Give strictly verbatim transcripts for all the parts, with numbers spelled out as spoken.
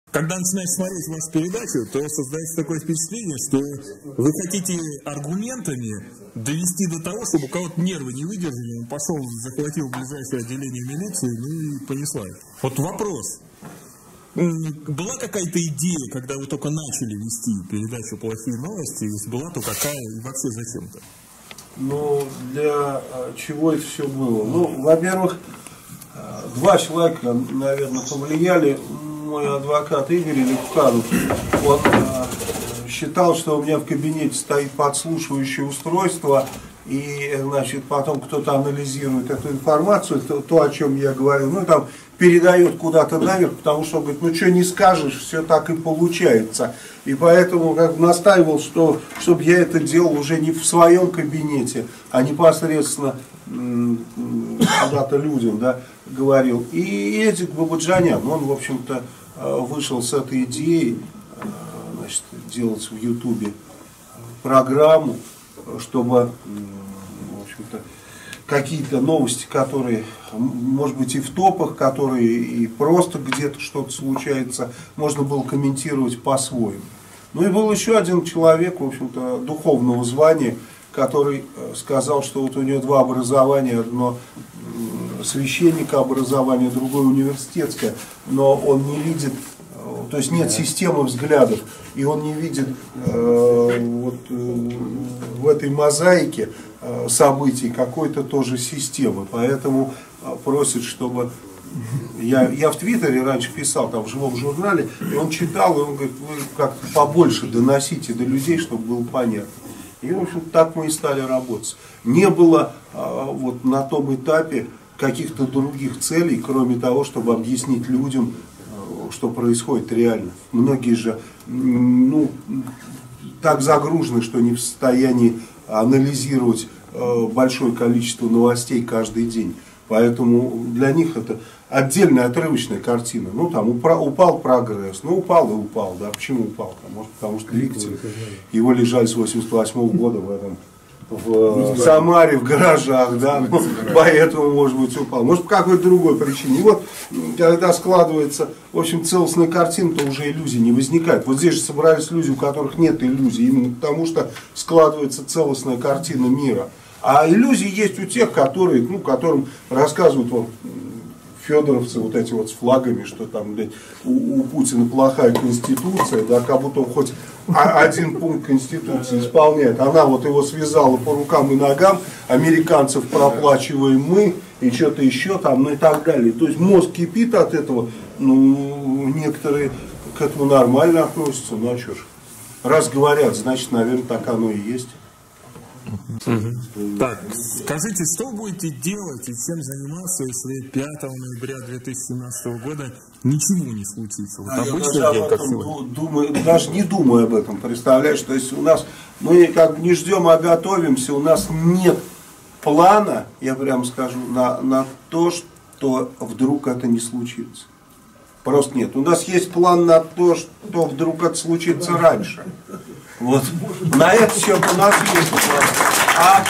Когда начинаешь смотреть вашу передачу, то создается такое впечатление, что вы хотите аргументами довести до того, чтобы у кого-то нервы не выдержали, он пошел, захватил ближайшее отделение милиции, ну и понесла. Вот вопрос. Была какая-то идея, когда вы только начали вести передачу «Плохие новости», если была, то какая и вообще зачем-то? Ну, для чего это все было? Ну, во-первых, два человека, наверное, повлияли. Мой адвокат Игорь Левканов, он э, считал, что у меня в кабинете стоит подслушивающее устройство, и, значит, потом кто-то анализирует эту информацию, то, то, о чем я говорил, ну, там, передает куда-то наверх, потому что, говорит, ну, что не скажешь, все так и получается. И поэтому, как бы, настаивал, что, чтобы я это делал уже не в своем кабинете, а непосредственно куда-то людям, да, говорил. И Эдик Бабаджанян, он, в общем-то, вышел с этой идеей, значит, делать в Ютубе программу, чтобы, в общем-то, какие-то новости, которые, может быть, и в топах, которые и просто где-то что-то случается, можно было комментировать по-своему. Ну и был еще один человек, в общем-то, духовного звания, который сказал, что вот у него два образования, одно священника образование, другое университетское, но он не видит, то есть нет системы взглядов, и он не видит э, вот, э, в этой мозаике э, событий какой-то тоже системы, поэтому просит, чтобы... Я, я в Твиттере раньше писал, там в живом журнале, и он читал, и он говорит, вы как-то побольше доносите до людей, чтобы было понятно. И, в общем, так мы и стали работать. Не было а, вот на том этапе каких-то других целей, кроме того, чтобы объяснить людям, а, что происходит реально. Многие же ну, так загружены, что не в состоянии анализировать а, большое количество новостей каждый день. Поэтому для них это отдельная отрывочная картина. Ну, там упал, упал прогресс. Ну, упал и упал. Да, почему упал? Может, потому что двигатель, его лежали с восемьдесят восьмого года в этом, в Самаре, в гаражах, да, ну, поэтому, может быть, упал. Может, по какой-то другой причине. И вот, когда складывается, в общем, целостная картина, то уже иллюзий не возникает. Вот здесь же собрались люди, у которых нет иллюзий, именно потому что складывается целостная картина мира. А иллюзии есть у тех, которые, ну, которым рассказывают вот, федоровцы вот эти вот с флагами, что там, блядь, у, у Путина плохая конституция, да, как будто он хоть один пункт конституции исполняет. Она вот его связала по рукам и ногам, американцев проплачиваем мы, и что-то еще там, ну и так далее. То есть мозг кипит от этого, ну, некоторые к этому нормально относятся, ну а что ж. Раз говорят, значит, наверное, так оно и есть. Угу. Так, скажите, что будете делать и чем заниматься, если пятого ноября две тысячи семнадцатого года ничего не случится? Вот а обычный я день, даже, как этом, думаю, даже не думаю об этом, представляешь? То есть у нас, мы как не ждем, а готовимся, у нас нет плана, я прямо скажу, на, на то, что вдруг это не случится. Просто нет. У нас есть план на то, что вдруг это случится раньше. Вот. На это все у нас есть план. А...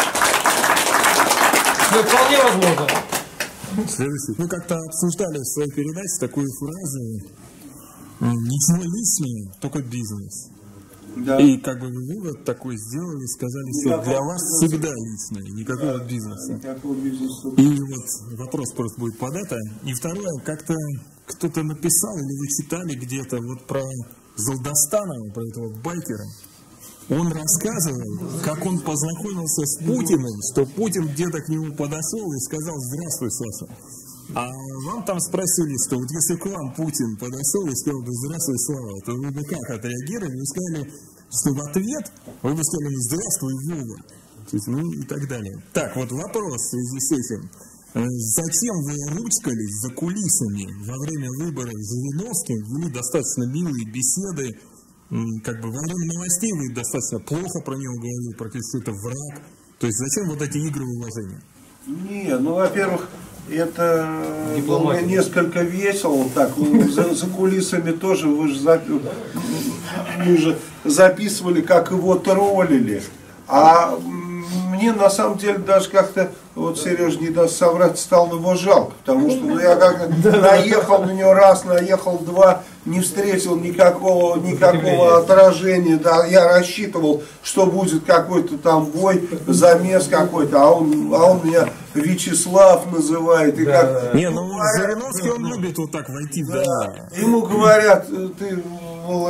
Ну, вполне возможно. Следующий. Мы как-то обсуждали в своей передаче такую фразу: ничего личного, только бизнес. Да. И как бы вы вывод такой сделали, сказали, что никакого для вас бизнеса всегда личное, никакого да, бизнеса. Никакого бизнеса. И вот вопрос просто будет под это. И второе, как-то кто-то написал или вы читали где-то вот про Золдостанова, про этого байкера. Он рассказывал, как он познакомился с Путиным, что Путин где-то к нему подошел и сказал: здравствуй, Саша. А вам там спросили, что вот если к вам Путин подошел и сказал бы здравствуй, Слава, то вы бы как отреагировали? Вы сказали, что в ответ вы бы сказали здравствуй, Вова. То есть, ну и так далее. Так, вот вопрос в связи с этим. Зачем вы ручкались за кулисами во время выборов Жириновским? Вели достаточно милые беседы. Как бы во время новостей вы достаточно плохо про него говорили, практически это враг. То есть зачем вот эти игры уважения? Не, ну, во-первых, это было несколько весело. Так, за, за кулисами тоже вы же, запи... мы же записывали, как его троллили. А мне на самом деле даже как-то, вот Сережа не даст соврать, стало его жалко. Потому что ну, я как-то наехал на него раз, наехал два, не встретил никакого, никакого отражения. Да, я рассчитывал, что будет какой-то там бой, замес какой-то, а он, а он меня Вячеслав называет. И да, как, да. Не, ну Жириновский, он любит вот так войти в дома. Да. Ему говорят, ты, мол,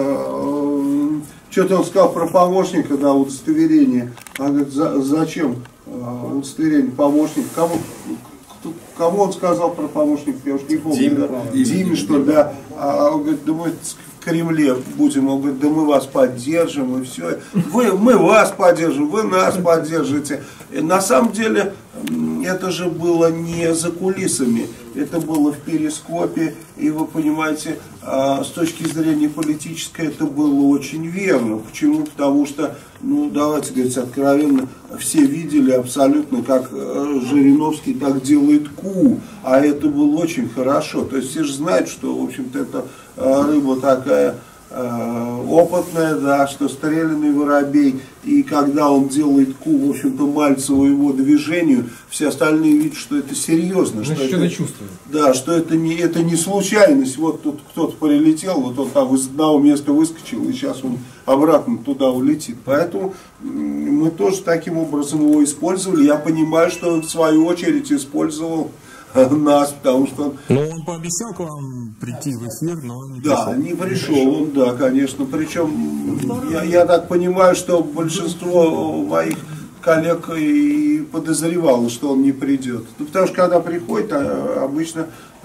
это, что-то он сказал про помощника, да, удостоверение. Он говорит, за, зачем удостоверение помощника? Кому? Кому он сказал про помощника, я уж не помню. Диме, да? Диме, Диме что ли, да. А он говорит, да мы в Кремле будем. Он говорит, да мы вас поддержим и все. Вы, мы вас поддержим, вы нас поддержите. И на самом деле это же было не за кулисами, это было в перископе. И вы понимаете, с точки зрения политической это было очень верно. Почему? Потому что, ну давайте говорить откровенно, все видели абсолютно, как Жириновский так делает ку, а это было очень хорошо. То есть все же знают, что, в общем-то, это рыба такая опытная, да, что стрелянный воробей, и когда он делает ку, в общем-то, Мальцеву его движению, все остальные видят, что это серьезно. Что это, это чувствует. Да, что это не, это не случайность, вот тут кто-то прилетел, вот он там из одного места выскочил, и сейчас он обратно туда улетит. Поэтому мы тоже таким образом его использовали. Я понимаю, что он в свою очередь использовал нас, потому что... Ну, он пообещал к вам прийти в эфир, но он не пришел. Да, не пришел он, да, конечно. Причем, я, я так понимаю, что большинство моих коллег и подозревало, что он не придет. Ну, потому что, когда приходит, обычно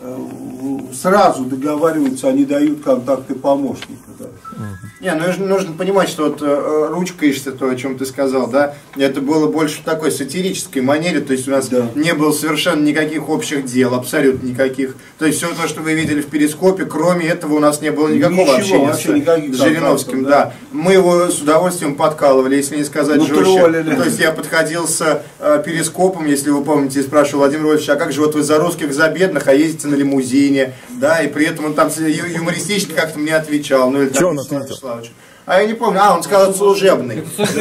сразу договариваются, они дают контакты помощника. Да. Не, ну нужно понимать, что вот э, ручкаешься, то, о чем ты сказал, да, это было больше в такой сатирической манере, то есть у нас да. не было совершенно никаких общих дел, абсолютно никаких. То есть все то, что вы видели в перископе, кроме этого у нас не было никакого Ничего, общения с, с Жириновским. Да. Да. Мы его с удовольствием подкалывали, если не сказать ну, жестче. Троллили. То есть я подходил с э, перископом, если вы помните, и спрашивал Владимир Владимирович, а как же вот вы за русских, за бедных, а ездите на лимузине, да, и при этом он там юмористично как-то мне отвечал. Ну, или там, он ответил? А я не помню, а он сказал служебный.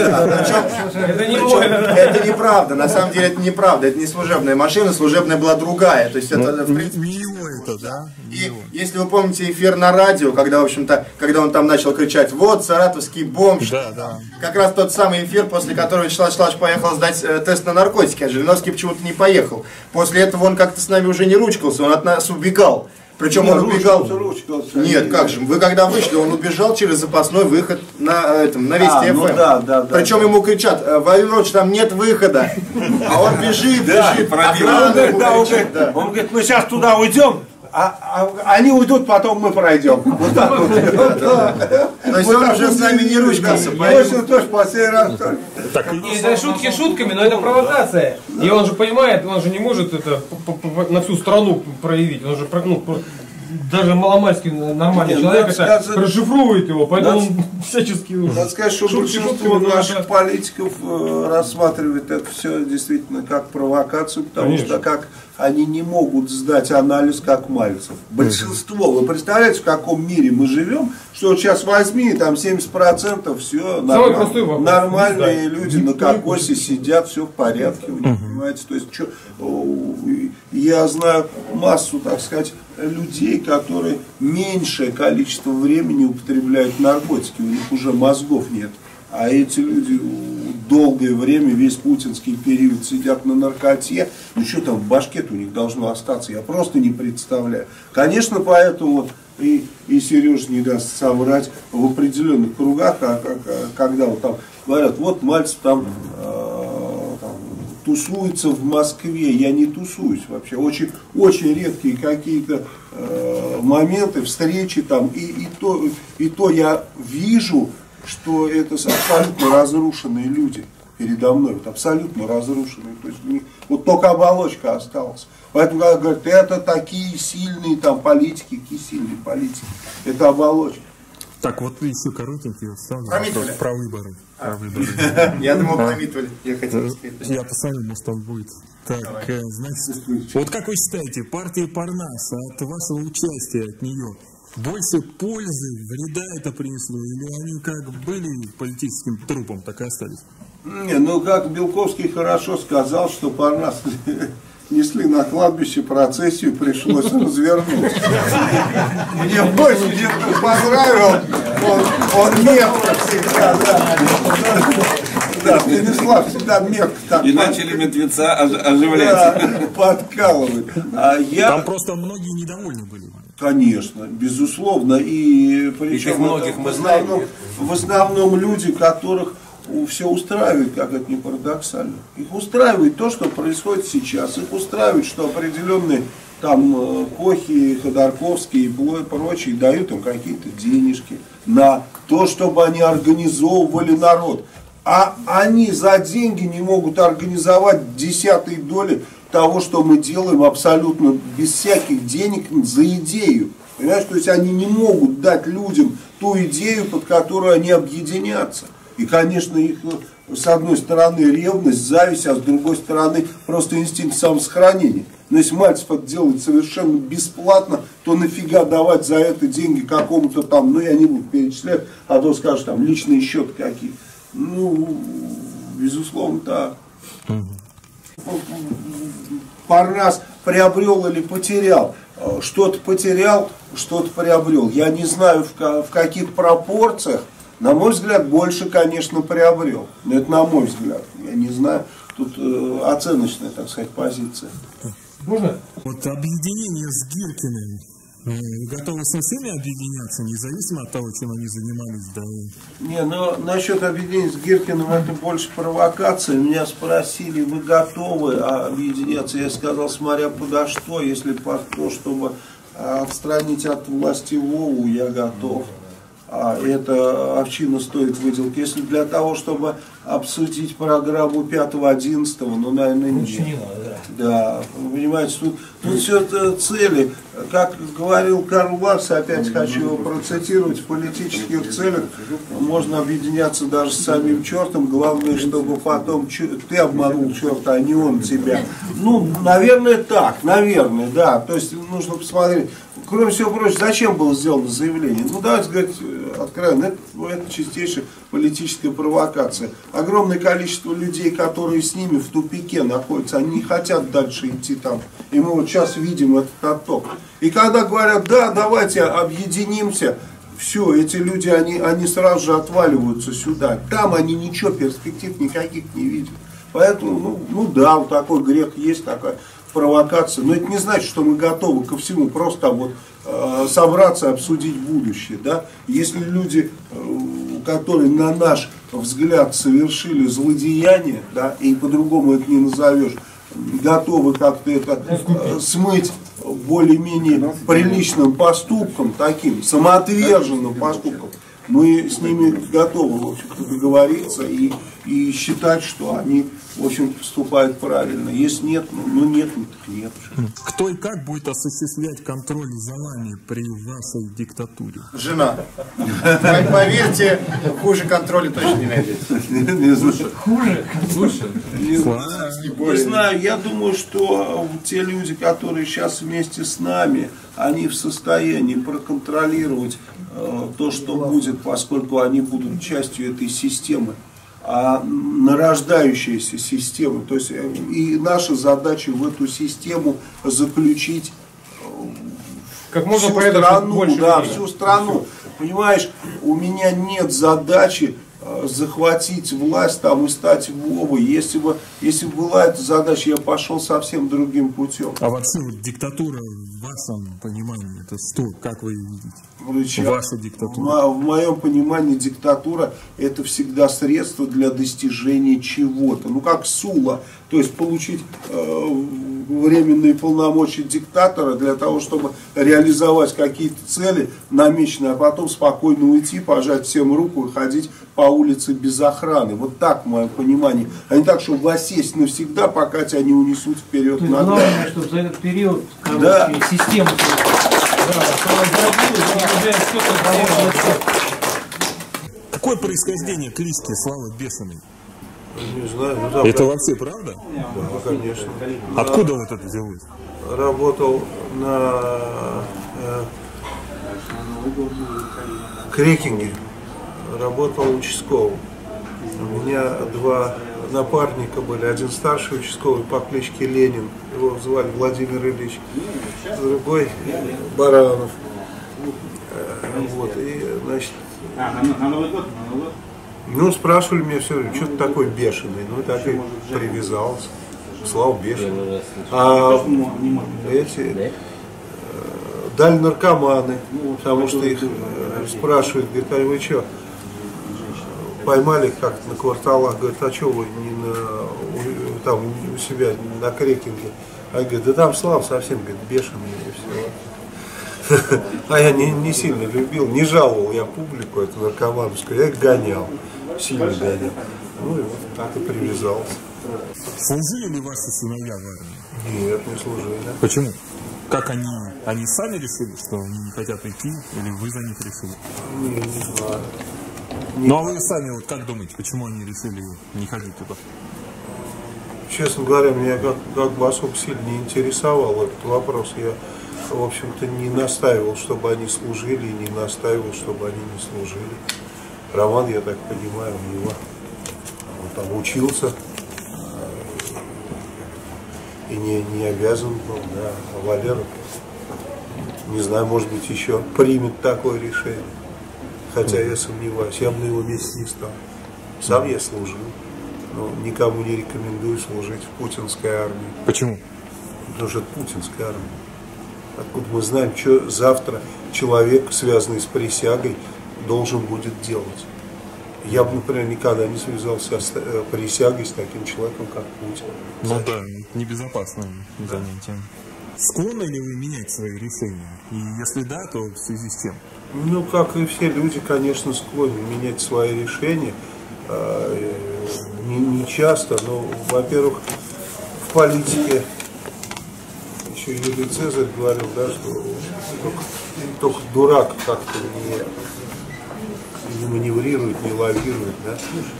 Это не мой. Это неправда, на самом деле это неправда, это не служебная машина, служебная была другая. То есть это, в принципе, не его это, да? И если вы помните эфир на радио, когда, в общем-то, когда он там начал кричать, вот, саратовский бомж, да, да. как раз тот самый эфир, после которого Вячеслав Вячеславович поехал сдать э, тест на наркотики, а Жириновский почему-то не поехал. После этого он как-то с нами уже не ручкался, он от нас убегал. Причем он убегал. Нет, как же, вы когда вышли, он убежал через запасной выход на, этом, на Вести эф эм. Ну, да, да, да, Причем да. ему кричат, Владимир Владимирович, там нет выхода. А он бежит, бежит. Он говорит, мы сейчас туда уйдем. А, а они уйдут, потом мы пройдем. Вот так вот. То есть он уже с нами не ручкался. Точно, точно, последний раз. Это шутки шутками, но это провокация. И он же понимает, он же не может это на всю страну проявить. Он же, ну, даже маломальский нормальный человек это расшифрует его, поэтому он всячески... Надо сказать, что большинство наших политиков рассматривает это все действительно как провокацию, потому что как они не могут сдать анализ как Мальцев. Большинство. Вы представляете, в каком мире мы живем, что вот сейчас возьми, там семьдесят процентов все нормально. Нормальные люди на кокосе сидят, все в порядке. Вы не понимаете? То есть, что, я знаю массу, так сказать, людей, которые меньшее количество времени употребляют наркотики, у них уже мозгов нет. А эти люди долгое время, весь путинский период сидят на наркоте, ну что там в башке у них должно остаться, я просто не представляю. Конечно, поэтому вот и, и Сережа не даст соврать в определенных кругах, а, а, когда вот там говорят, вот Мальцев там, э, там тусуется в Москве, я не тусуюсь вообще, очень, очень редкие какие-то э, моменты, встречи там, и, и, то, и то я вижу, что это абсолютно разрушенные люди передо мной, вот абсолютно разрушенные, то есть у них вот только оболочка осталась. Поэтому когда говорят, это такие сильные там политики, какие сильные политики, это оболочка. Так, вот еще коротенький вот про, про выборы. А. выборы. Я думал, про Митваль. Я хотел сказать. Я посмотрю, может он будет. Так, значит, вот как вы считаете, партия Парнас от вашего участия от нее больше пользы, вреда это принесло, или они как были политическим трупом, так и остались? Не, ну как Белковский хорошо сказал, что Парнас несли на кладбище процессию, пришлось развернуть. Мне больше не понравил, он, он мягко всегда, да. Да, Станислав всегда мягко так. И начали мертвеца оживлять. Да, подкалывать. А я... Там просто многие недовольны были. Конечно, безусловно. И причем многих мы в, основном, в основном люди, которых все устраивает, как это ни парадоксально. Их устраивает то, что происходит сейчас. Их устраивает, что определенные там Кохи, Ходорковские и прочие дают им какие-то денежки на то, чтобы они организовывали народ. А они за деньги не могут организовать десятой доли того, что мы делаем абсолютно без всяких денег за идею. Понимаешь, то есть они не могут дать людям ту идею, под которую они объединятся. И, конечно, их с одной стороны ревность, зависть, а с другой стороны просто инстинкт самосохранения. Но если Мальцев это делает совершенно бесплатно, то нафига давать за это деньги какому-то там, ну я не буду перечислять, а то скажешь там личные счеты какие. Ну, безусловно, так. Парнас приобрел или потерял. Что-то потерял, что-то приобрел. Я не знаю в каких пропорциях. На мой взгляд, больше, конечно, приобрел. Но это на мой взгляд. Я не знаю. Тут э, оценочная, так сказать, позиция. Можно? Вот объединение с Гиркиным. Вы готовы со всеми объединяться, независимо от того, чем они занимались? Да? Не, но насчет объединения с Гиркиным это больше провокация. Меня спросили, вы готовы объединяться? Я сказал, смотря подо что. Если под то, чтобы отстранить от власти Вову, я готов. А эта овчина стоит выделки. Если для того, чтобы обсудить программу пятого-одиннадцатого, ну, наверное, нет. Не надо, да. Да, вы понимаете, тут, тут все это цели. Как говорил Карл Маркс, опять хочу его процитировать, в политических целях можно объединяться даже с самим чертом. Главное, чтобы потом ты обманул черта, а не он тебя. Ну, наверное, так, наверное, да. То есть нужно посмотреть. Кроме всего прочего, зачем было сделано заявление? Ну, давайте говорить откровенно, это, это чистейшая политическая провокация. Огромное количество людей, которые с ними в тупике находятся, они не хотят дальше идти там. И мы вот сейчас видим этот отток. И когда говорят, да, давайте объединимся, все, эти люди, они, они сразу же отваливаются сюда. Там они ничего, перспектив никаких не видят. Поэтому, ну, ну да, вот такой грех есть, такая провокация. Но это не значит, что мы готовы ко всему, просто вот э, собраться и обсудить будущее. Да? Если люди, э, которые на наш взгляд совершили злодеяние, да, и по-другому это не назовешь, готовы как-то это э, смыть более-менее приличным поступком, таким самоотверженным поступком, мы с ними готовы, в общем-то, договориться и, и считать, что они, в общем, поступают правильно. Если нет, ну, ну нет, ну так нет. Кто и как будет осуществлять контроль за вами при вашей диктатуре? Жена. Поверьте, хуже контроля точно не найдете. Хуже? Лучше? Не знаю, я думаю, что те люди, которые сейчас вместе с нами, они в состоянии проконтролировать э, то, что будет, поскольку они будут частью этой системы, а нарождающейся системы. То есть э, и наша задача в эту систему заключить э, как можно всю страну, да, всю страну. Понимаешь, у меня нет задачи захватить власть там и стать Вовой. Если бы, если бы была эта задача, я пошел совсем другим путем. А вообще вот диктатура в вашем понимании, это что, как вы ее видите? Причем, Ваша диктатура. В, в моем понимании диктатура это всегда средство для достижения чего-то. Ну как Сула, то есть получить э, временные полномочия диктатора для того, чтобы реализовать какие-то цели намеченные, а потом спокойно уйти, пожать всем руку и ходить по улице без охраны. Вот так в моем понимании. А не так, что воссесть навсегда, пока тебя не унесут вперед. То есть главное, чтобы за этот период, короче, да. система Какое происхождение клички Слава Бешеный? Не знаю. Ну, там, это как... вообще правда? Да, конечно. Откуда вот это взялось? Работал на э, Крекинге. Работал участковым. У меня два напарника были. Один старший участковый по кличке Ленин, его звали Владимир Ильич, другой Баранов. Вот, и, значит, ну, спрашивали меня все время, что ты такой бешеный, ну, так и привязался, слава бешеный. А эти дали наркоманы, потому что их спрашивают, говорят, а вы что, поймали как-то на кварталах, говорят, а что вы не на, там у себя на крекинге? А говорят, да там Слава совсем, говорит, бешеный и все. А я не, не сильно любил, не жаловал я публику, эту наркоманскую, я их гонял, сильно гонял. Ну и вот так и привязался. Служили ли ваши сыновья в армии? Нет, не служили. Почему? Как они, они сами решили, что они не хотят идти, или вы за них решили? Не, не знаю. Ну а вы сами вот как думаете, почему они решили не ходить туда? Честно говоря, меня как, как бы особо сильно не интересовал этот вопрос. Я, в общем-то, не настаивал, чтобы они служили, и не настаивал, чтобы они не служили. Роман, я так понимаю, у него, он там учился и не, не обязан был, да. А Валера, не знаю, может быть, еще примет такое решение. Хотя я сомневаюсь, я бы на его месте не стал. Сам я служил, но никому не рекомендую служить в путинской армии. Почему? Потому что это путинская армия. Откуда мы знаем, что завтра человек, связанный с присягой, должен будет делать. Я бы, например, никогда не связался с присягой с таким человеком, как Путин. Ну да, небезопасное занятие. Склонны ли вы менять свои решения? И если да, то в связи с чем? Ну, как и все люди, конечно, склонны менять свои решения. Не, не часто, но, во-первых, в политике еще Юлий Цезарь говорил, да, что только, только дурак как-то не, не маневрирует, не лавирует. Да.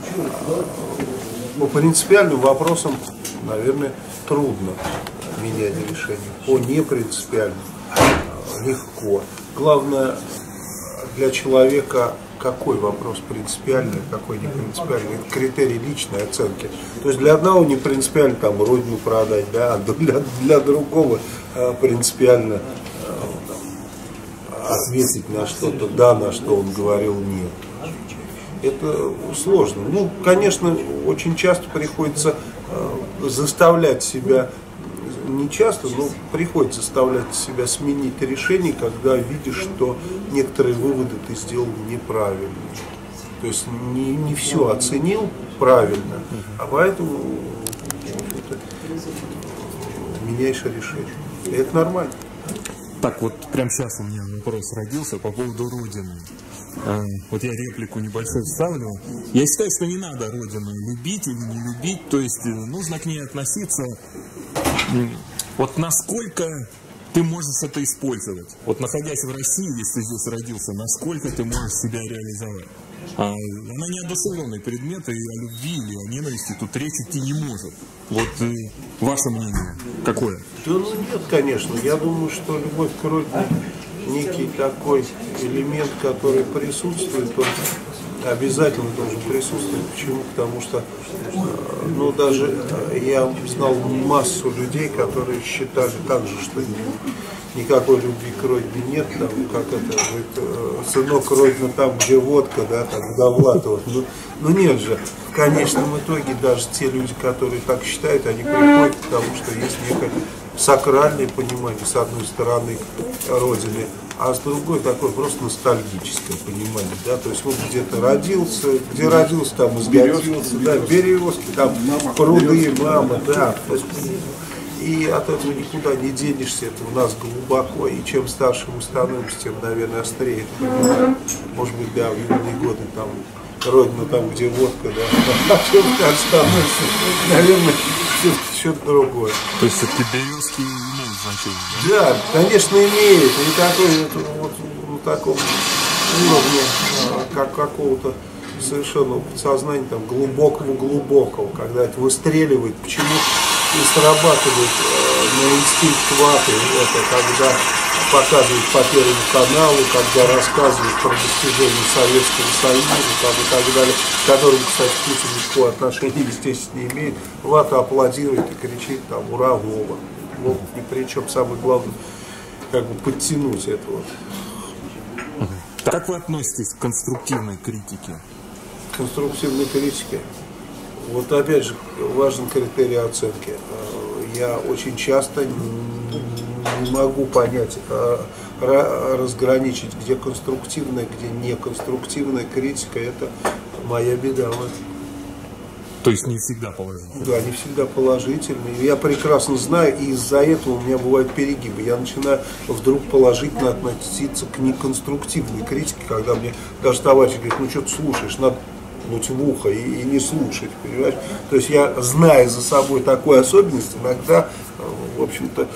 По принципиальным вопросам, наверное, трудно менять решение. По непринципиальным легко. Главное для человека, какой вопрос принципиальный, какой не принципиальный, это критерий личной оценки. То есть для одного не принципиально там родину продать, да, а для, для другого принципиально там, ответить на что-то да, на что он говорил нет. Это сложно. Ну, конечно, очень часто приходится заставлять себя, не часто, но приходится заставлять себя сменить решение, когда видишь, что некоторые выводы ты сделал неправильно. То есть не, не все оценил правильно, а поэтому меняешь решение. И это нормально. Так, вот прямо сейчас у меня вопрос родился по поводу Родины. А, вот я реплику небольшую вставлю. Я считаю, что не надо Родину любить или не любить, то есть нужно к ней относиться. Вот насколько ты можешь это использовать? Вот находясь в России, если ты здесь родился, насколько ты можешь себя реализовать? А, она неодушевленный предмет, и о любви или о ненависти тут речь идти не может. Вот э, ваше мнение какое? Да ну нет, конечно. Я думаю, что любовь к родине некий такой элемент, который присутствует, он обязательно должен присутствовать. Почему? Потому что, ну, даже я знал массу людей, которые считали так же, что никакой любви к родине нет, там, как это, говорит, сынок, родина там, где водка, да, там, Довлатова. Ну, ну нет же, в конечном итоге даже те люди, которые так считают, они приходят к тому, что есть некое сакральное понимание, с одной стороны, родины, а с другой такое просто ностальгическое понимание, да, то есть вот где-то родился, где родился, там изгодился, да, березки, там пруды, мама, да, то есть, и от этого никуда не денешься, это у нас глубоко, и чем старше мы становимся, тем, наверное, острее, может быть, да, в юные годы, там, родина там, где водка, да, а чем так становится, наверное, что-то другое. То есть все-таки березки имеют значение, да? Да, конечно, имеет. И такой, вот, вот, таком уровне, как какого-то совершенно подсознания, там, глубокого-глубокого, когда это выстреливает, почему и срабатывает э, на инстинкт ваты, это когда показывают по Первому каналу, когда рассказывают про достижения Советского Союза там, и так далее, к которым, кстати, Путин никакого отношения, естественно, не имеет. Вата аплодирует и кричит там «Ура, Вова!». Вова ни при чем, самое главное, как бы подтянуть это вот. Как вы относитесь к конструктивной критике? Конструктивной критике. Вот опять же важен критерий оценки. Я очень часто не могу понять, разграничить, где конструктивная, где неконструктивная критика. Это моя беда. То есть не всегда положительные? Да, не всегда положительные. Я прекрасно знаю, и из-за этого у меня бывают перегибы. Я начинаю вдруг положительно относиться к неконструктивной критике, когда мне даже товарищ говорит, ну что ты слушаешь, надо пнуть в ухо и, и не слушать, понимаешь? То есть я, зная за собой такую особенность, иногда, в общем-то,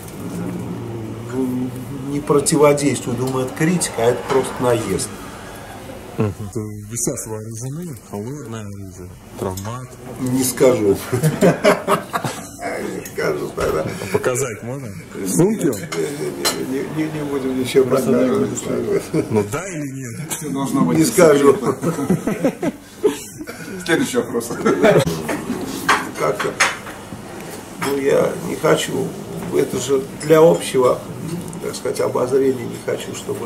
не противодействую, думаю, это критика, а это просто наезд. Вы сейчас вооружены, холодное оружие, травмат? Не скажу. Не скажу тогда. Показать можно? Сумки? Не будем ничего показывать. Ну да или нет? Не скажу. Следующий вопрос. Как-то, ну я не хочу, это же для общего, так сказать, обозрения, не хочу, чтобы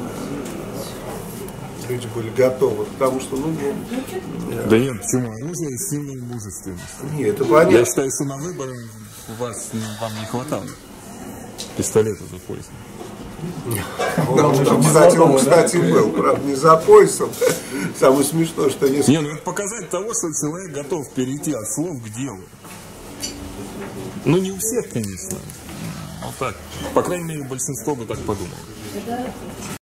люди были готовы, потому что, ну, не... Да нет, почему? Оружие и сильная мужественность. Нет, это понятно. Я считаю, что на выборы вас, вам не хватало пистолета за поясом. Он, там, кстати, он, кстати, был, правда, не за поясом. Самое смешное, что не... Не, ну это показатель того, что человек готов перейти от слов к делу. Ну, не у всех, конечно. Вот так. По крайней мере, большинство бы так подумало.